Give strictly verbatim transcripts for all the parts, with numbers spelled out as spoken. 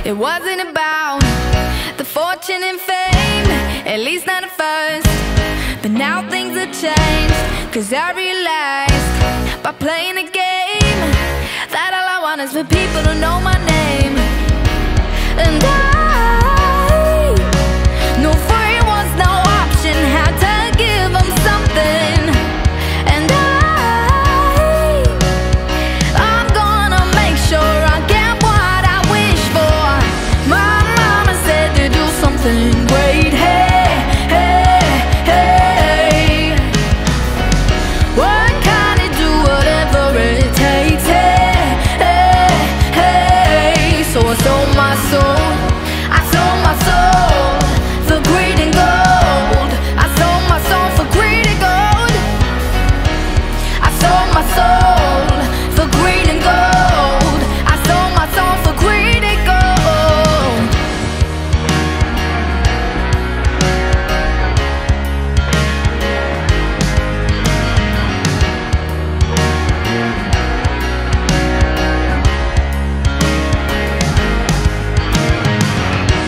It wasn't about the fortune and fame, at least not at first. But now things have changed, cause I realized by playing the game that all I want is for people to know my name. And I knew free was no option, had to give them something. And I, I'm gonna make sure I get what I wish for. My mama said to do something great. Hey, hey, hey, work hard and do whatever it takes. Hey, hey, hey, so I sold my soul, I sold my soul for greed and gold. I sold my soul for greed and gold. I sold my soul for greed and gold. I sold my soul for greed and gold.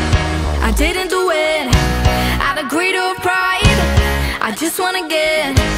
I didn't do it out of greed or pride. I just wanna get